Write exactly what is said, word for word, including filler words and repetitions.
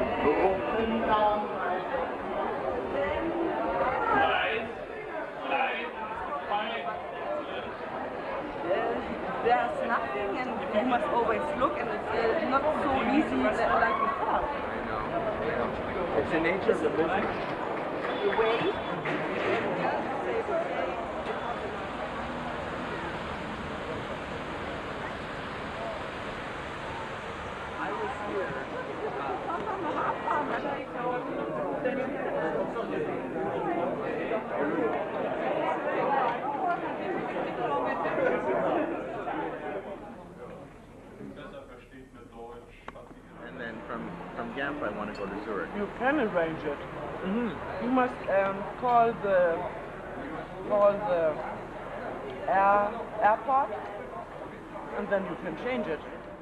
There's nothing, and you must always look, and it's uh, not so easy like before. I know. It's the nature of the business. The way. I was here. And then from, from Genf I want to go to Zurich. You can arrange it. Mm-hmm. You must um, call the call the air, airport, and then you can change it.